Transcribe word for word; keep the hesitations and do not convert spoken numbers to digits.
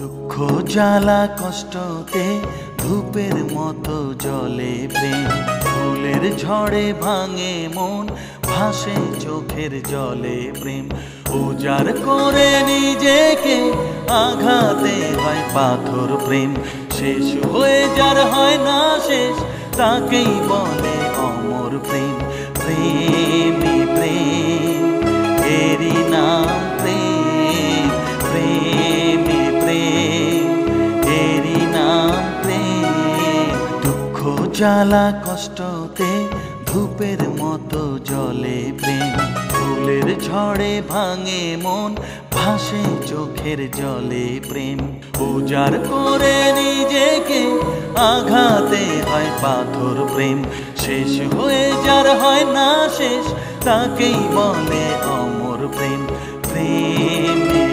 দুঃখ জ্বালা কষ্টতে ধূপের মতো জ্বলে প্রেম, ফুলের ঝড়ে ভাঙে মন, ভাসে চোখের জলে প্রেম। উজাড় করে নিজেকে আঘাতে হয় পাথর প্রেম, শেষ হয়ে যার হয় না শেষ তাকেই বলে অমর প্রেম। প্রেমী প্রেম এরই নাম প্রেম, প্রেমী প্রেম এরই নাম প্রেম। দুঃখ জ্বালা কষ্টতে ধূপের মতো জ্বলে প্রেম, ফুলের ঝড়ে ভাঙে মন, ভাসে চোখের জলে প্রেম। উজাড় করে নিজেকে আঘাতে হয় পাথর প্রেম, শেষ হয়ে যার হয় না শেষ তাকেই বলে অমর প্রেম। প্রেম